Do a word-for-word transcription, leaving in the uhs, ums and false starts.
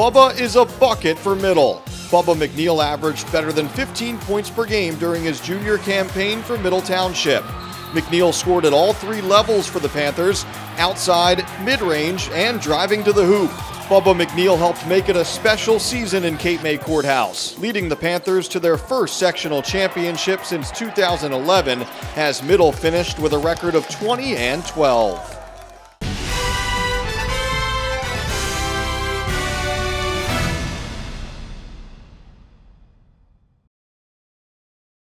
Bubba is a bucket for Middle. Bubba McNeil averaged better than fifteen points per game during his junior campaign for Middle Township. McNeil scored at all three levels for the Panthers, outside, mid-range, and driving to the hoop. Bubba McNeil helped make it a special season in Cape May Courthouse, leading the Panthers to their first sectional championship since two thousand eleven, as Middle finished with a record of twenty and twelve.